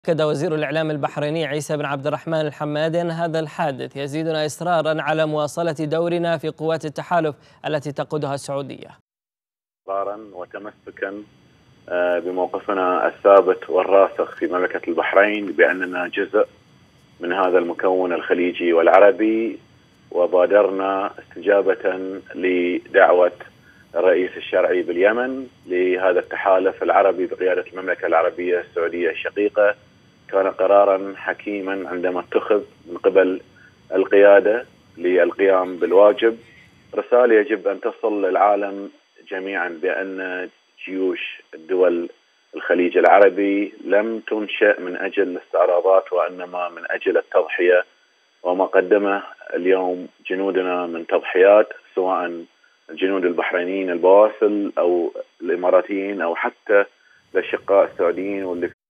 أكد وزير الإعلام البحريني عيسى بن عبد الرحمن الحمادي أن هذا الحادث يزيدنا إصرارا على مواصلة دورنا في قوات التحالف التي تقودها السعودية. إصرارا وتمسكا بموقفنا الثابت والراسخ في مملكة البحرين بأننا جزء من هذا المكون الخليجي والعربي، وبادرنا استجابة لدعوة الرئيس الشرعي باليمن لهذا التحالف العربي بقيادة المملكة العربية السعودية الشقيقة. كان قرارا حكيما عندما اتخذ من قبل القيادة للقيام بالواجب. رسالة يجب أن تصل للعالم جميعا بأن جيوش الدول الخليج العربي لم تنشأ من أجل الاستعراضات، وإنما من أجل التضحية، وما قدمه اليوم جنودنا من تضحيات، سواء الجنود البحرينيين البواسل أو الإماراتيين أو حتى الأشقاء السعوديين واللي